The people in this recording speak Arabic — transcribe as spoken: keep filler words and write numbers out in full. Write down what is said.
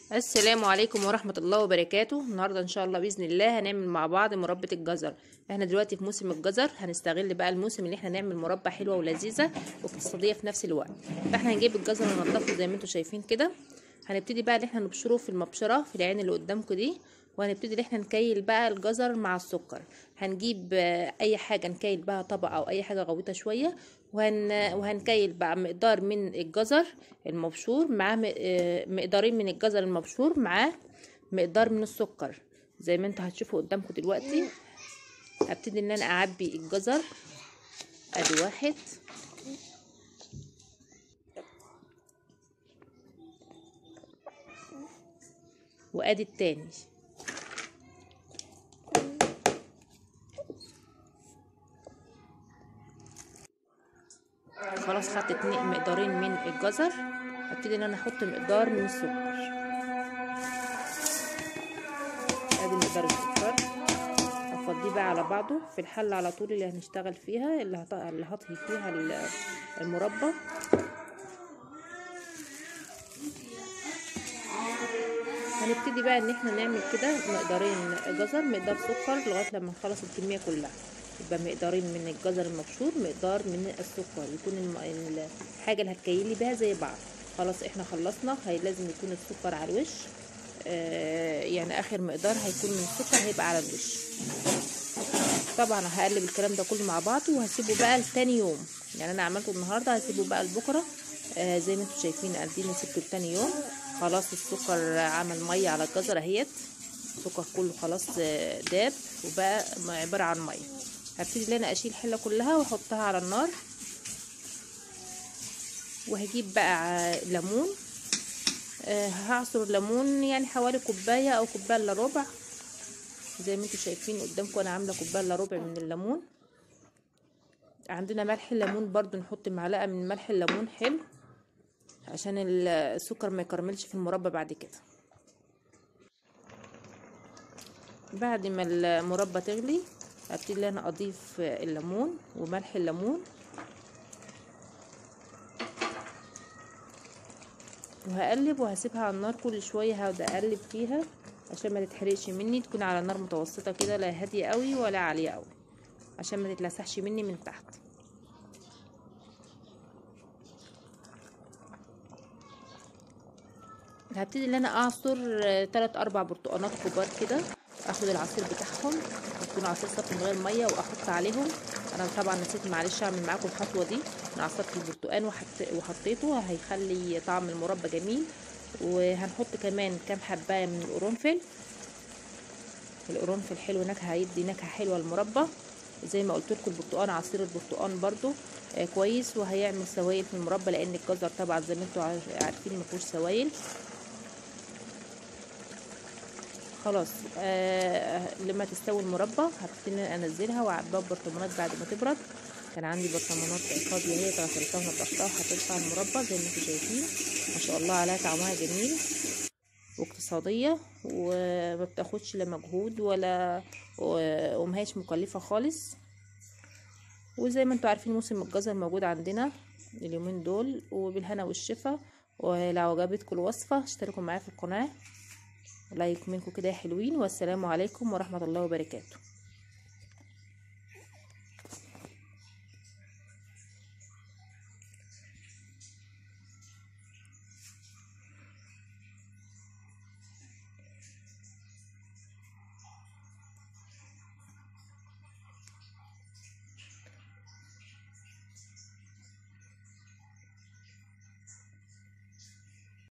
السلام عليكم ورحمة الله وبركاته. النهاردة ان شاء الله بإذن الله هنعمل مع بعض مربى الجزر. احنا دلوقتي في موسم الجزر، هنستغل بقى الموسم اللي احنا نعمل مربى حلوة ولذيذة واقتصادية في نفس الوقت. فاحنا هنجيب الجزر وننضفه زي ما انتم شايفين كده. هنبتدي بقى ان احنا نبشره في المبشرة في العين اللي قدامكم دي، وهنبتدي ان احنا نكيل بقى الجزر مع السكر. هنجيب اي حاجة نكيل بها طبق او اي حاجة غويطة شوية، وهن وهنكيل بقى مقدار من الجزر المبشور مع مقدارين من الجزر المبشور مع مقدار من السكر زي ما انتوا هتشوفوا قدامكم دلوقتي. هبتدي ان انا اعبي الجزر، ادي واحد، وادي التاني، خلاص خدت اتنين مقدارين من الجزر. هبتدي ان انا احط مقدار من السكر، ادي مقدار السكر. هفضيه بقى على بعضه في الحله على طول اللي هنشتغل فيها، اللي هط... اللي هطهي فيها المربى. هنبتدي بقى ان احنا نعمل كده مقدارين جزر مقدار سكر لغايه لما نخلص الكميه كلها. يبقى مقدارين من الجزر المبشور مقدار من السكر، يكون الحاجه اللي هتكيلي بيها زي بعض. خلاص احنا خلصنا. هي لازم يكون السكر على الوش، آه يعني اخر مقدار هيكون من السكر هيبقى على الوش. طبعا هقلب الكلام ده كله مع بعضه وهسيبه بقى لتاني يوم. يعني انا عملته النهارده هسيبه بقى لبكره، آه زي ما انتم شايفين اديني سبته لتاني يوم. خلاص السكر عمل ميه على الجزر اهيت، السكر كله خلاص داب وبقى عباره عن ميه. هبتدي ان انا اشيل الحله كلها واحطها على النار، وهجيب بقى ليمون. أه هعصر ليمون يعني حوالي كوبايه او كوبايه الا ربع زي ما انتم شايفين قدامكم. انا عامله كوبايه الا ربع من الليمون. عندنا ملح الليمون برضو نحط معلقه من ملح الليمون حلو عشان السكر ما يكرملش في المربى بعد كده. بعد ما المربى تغلي هبتدي انا اضيف الليمون وملح الليمون، وهقلب وهسيبها على النار كل شويه. هقعد اقلب فيها عشان ما تتحرقش مني، تكون على نار متوسطه كده، لا هاديه قوي ولا عاليه قوي، عشان ما تتلسعش مني من تحت. هبتدي ان انا اعصر تلات اربع برتقانات كبار كده، اخد العصير بتاعهم يكون عصير صافي من غير ميه واحط عليهم. انا طبعا نسيت معلش اعمل معاكم الخطوه دي. انا عصرت البرتقان وحط وحطيته، هيخلي طعم المربى جميل. وهنحط كمان كام حبايه من القرنفل. القرنفل حلو، نكهه هيدي نكهه حلوه للمربى. زي ما قلت لكم البرتقان، عصير البرتقان برضو آه كويس وهيعمل سوائل في المربى، لان الجزر طبعا زي ما انتم عارفين مفيهوش سوائل. خلاص آه لما تستوي المربى هبتدي انزلها واعبيها ببرطمانات بعد ما تبرد. كان عندي برطمانات فاضيه هي غسلتها ونضفتها وحطيتها على المربى زي ما انتم شايفين. ما شاء الله عليها، طعمها جميل واقتصاديه وما بتاخدش لا مجهود ولا ومهيش مكلفه خالص. وزي ما انتم عارفين موسم الجزر موجود عندنا اليومين دول، وبالهنا والشفا. ولو عجبتكم الوصفه اشتركوا معايا في القناه، لايك منكم كده يا حلوين. والسلام عليكم ورحمة الله وبركاته.